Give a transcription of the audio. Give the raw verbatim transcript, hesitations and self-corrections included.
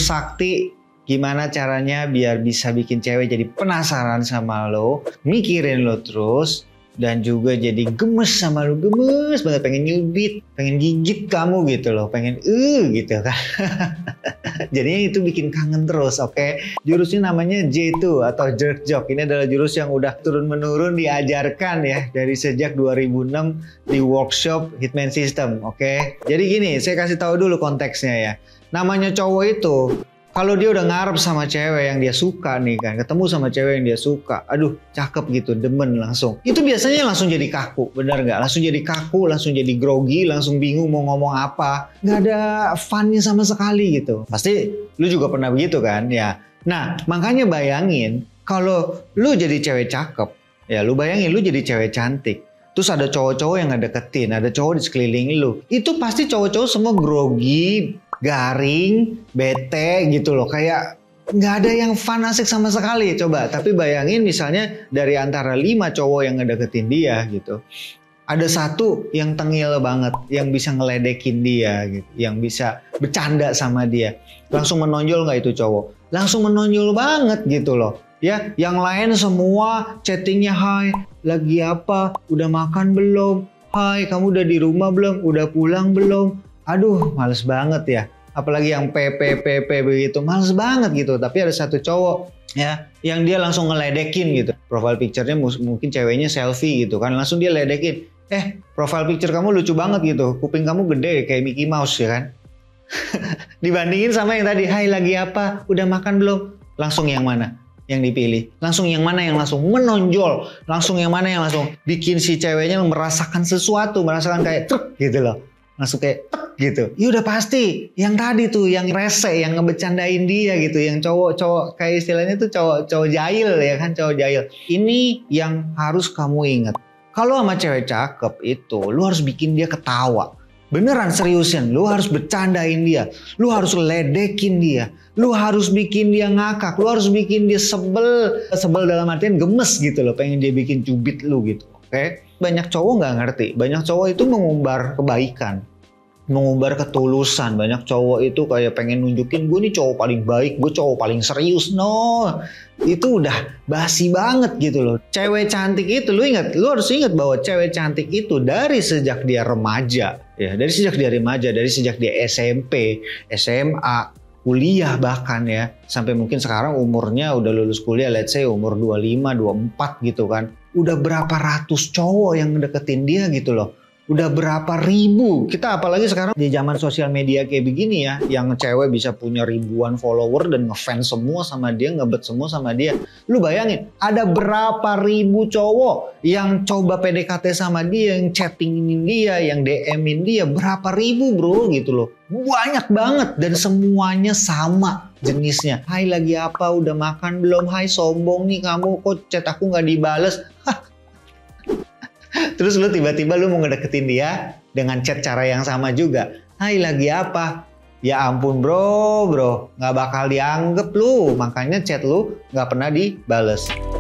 sakti gimana caranya biar bisa bikin cewek jadi penasaran sama lo, mikirin lo terus, dan juga jadi gemes sama lo, gemes banget, pengen nyubit, pengen gigit kamu gitu loh, pengen uh gitu kan. Jadinya itu bikin kangen terus, oke? Okay? Jurusnya namanya J two atau jerk joke. Ini adalah jurus yang udah turun-menurun diajarkan ya dari sejak dua ribu enam di workshop Hitman System, oke? Okay? Jadi gini, saya kasih tahu dulu konteksnya ya. Namanya cowok itu, kalau dia udah ngarep sama cewek yang dia suka nih kan, ketemu sama cewek yang dia suka, aduh cakep gitu, demen langsung. Itu biasanya langsung jadi kaku, benar nggak? Langsung jadi kaku, langsung jadi grogi, langsung bingung mau ngomong apa. Nggak ada funnya sama sekali gitu. Pasti lu juga pernah begitu kan ya. Nah makanya bayangin kalau lu jadi cewek cakep, ya lu bayangin lu jadi cewek cantik. Terus ada cowok-cowok yang ngedeketin, ada cowok di sekeliling lu. Itu pasti cowok-cowok semua grogi, garing, bete gitu loh. Kayak nggak ada yang fun asik sama sekali. Coba, tapi bayangin misalnya dari antara lima cowok yang ngedeketin dia gitu. Ada satu yang tengil banget, yang bisa ngeledekin dia gitu. Yang bisa bercanda sama dia. Langsung menonjol nggak itu cowok? Langsung menonjol banget gitu loh. Ya, yang lain semua chattingnya hai, lagi apa, udah makan belum, hai kamu udah di rumah belum, udah pulang belum, aduh males banget ya, apalagi yang P P P P begitu, males banget gitu. Tapi ada satu cowok ya, yang dia langsung ngeledekin gitu, profile picture-nya mungkin ceweknya selfie gitu kan, langsung dia ledekin, eh profile picture kamu lucu banget gitu, kuping kamu gede kayak Mickey Mouse ya kan. Dibandingin sama yang tadi, hai lagi apa, udah makan belum, langsung yang mana yang dipilih, langsung yang mana yang langsung menonjol, langsung yang mana yang langsung bikin si ceweknya merasakan sesuatu, merasakan kayak truk gitu loh, langsung kayak tek gitu. Ya udah pasti yang tadi tuh, yang rese, yang ngebecandain dia gitu, yang cowok-cowok kayak istilahnya tuh cowok-cowok jahil ya kan, cowok jahil. Ini yang harus kamu ingat. Kalau sama cewek cakep itu, lu harus bikin dia ketawa. Beneran seriusin, lu harus bercandain dia, lu harus ledekin dia, lu harus bikin dia ngakak, lu harus bikin dia sebel, sebel dalam artian gemes gitu loh, pengen dia bikin cubit lu gitu, oke? Okay? Banyak cowok nggak ngerti, banyak cowok itu mengumbar kebaikan, mengumbar ketulusan. Banyak cowok itu kayak pengen nunjukin gue nih cowok paling baik, gue cowok paling serius. No, itu udah basi banget gitu loh. Cewek cantik itu, lu ingat, lu harus ingat bahwa cewek cantik itu dari sejak dia remaja, ya dari sejak dia remaja, dari sejak dia S M P, S M A, kuliah bahkan ya, sampai mungkin sekarang umurnya udah lulus kuliah, let's say umur dua puluh lima, dua puluh empat gitu kan. Udah berapa ratus cowok yang deketin dia gitu loh. Udah berapa ribu. Kita apalagi sekarang di zaman sosial media kayak begini ya, yang cewek bisa punya ribuan follower dan ngefans semua sama dia, ngebet semua sama dia. Lu bayangin, ada berapa ribu cowok yang coba P D K T sama dia, yang chattingin dia, yang D M-in dia, berapa ribu bro gitu loh. Banyak banget dan semuanya sama jenisnya. Hai lagi apa, udah makan belum, hai sombong nih kamu, kok chat aku nggak dibales. Terus lu tiba-tiba lu mau ngedeketin dia dengan chat cara yang sama juga. Hai lagi apa? Ya ampun bro, bro. Nggak bakal dianggap lu. Makanya chat lu nggak pernah dibales.